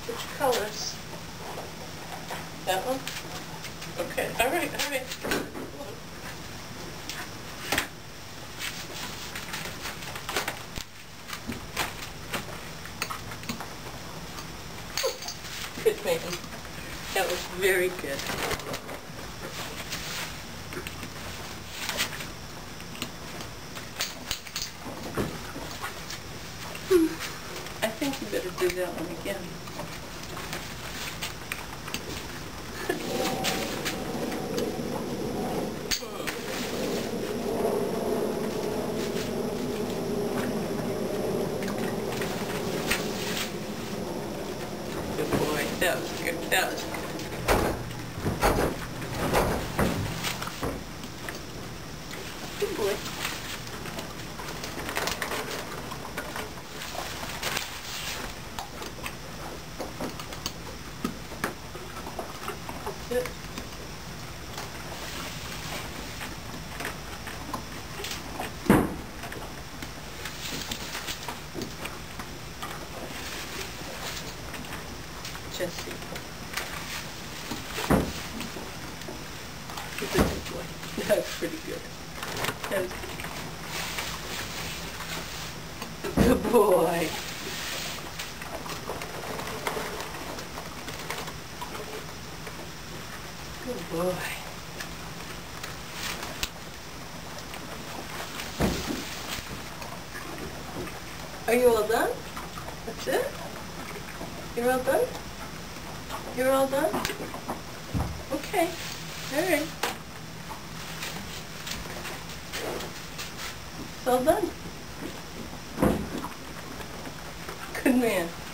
Which colors? That one? Okay, all right, all right. Good man. That was very good. I think you better do that one again. Good boy. That was good. That was good. Good boy. That's it. Jesse. He's a good boy. That was pretty good. That was good boy. Good boy. Are you all done? That's it? You're all done? You're all done? Okay. All right. It's all done. Good man.